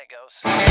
it goes.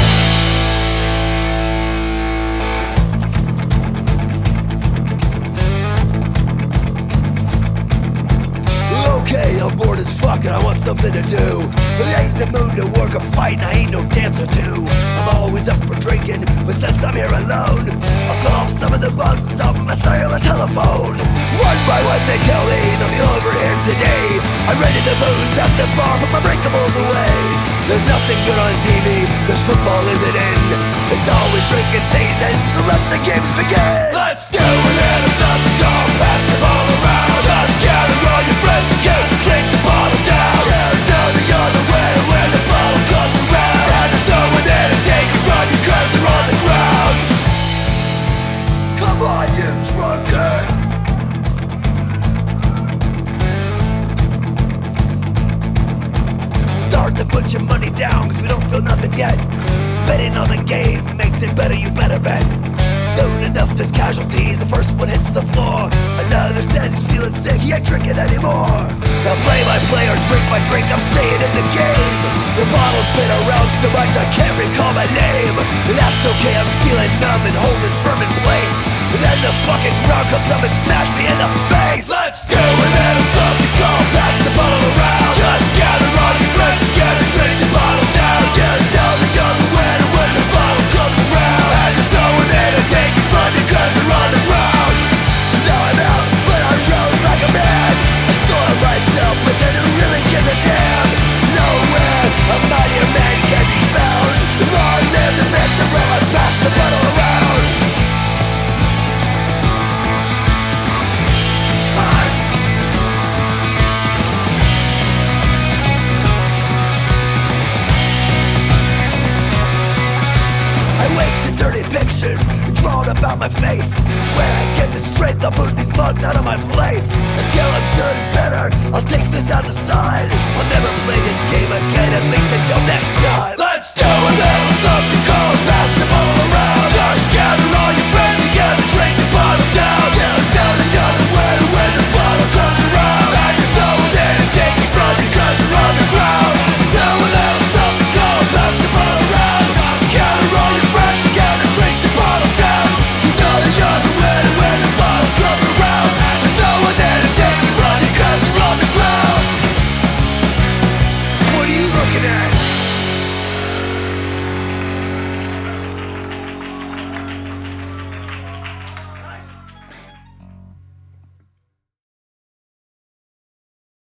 Okay, I'm bored as fuck and I want something to do. I ain't in the mood to work or fight and I ain't no dancer too. I'm always up for drinking, but since I'm here alone, I'll call up some of the bugs off my cellular telephone. One by one they tell me they'll be over here today. I'm ready to booze at the bar, put my breakables away. There's nothing good on TV, cause football isn't in. It's always drinking season, so let the games begin. Let's do a little something, go pass the ball around. Just gather all your friends and go drink the bottle down. You know that you're the winner when the bottle comes around. And there's no one there to take it from you cause they're on the ground. Come on you drunkards. Start to put your money down cause we don't feel nothing yet. Betting on the game makes it better, you better bet. Soon enough there's casualties, the first one hits the floor. Another says he's feeling sick, he ain't drinking anymore. Now play by play or drink by drink, I'm staying in the game. The bottle's been around so much I can't recall my name. That's okay, I'm feeling numb and holding firm in place. And then the fucking crowd comes up and smash me in the face. Let's do a little something, go pass the bottle around. Just gather all your friends together, drink the bottle down. You know that you're the winner when the bottle comes around. And there's no one there to take it from you cause they're on the ground. Now I'm out, but I rode like a man. I soiled myself, but then who really gives a damn? Nowhere a mightier man can be found. Long live the victor while I pass the bottle around. I wake to dirty pictures drawn about my face. Where I get the strength, I'll move these bugs out of my place. Until I'm feeling better, I'll take this as a sign. I'll never play this game again.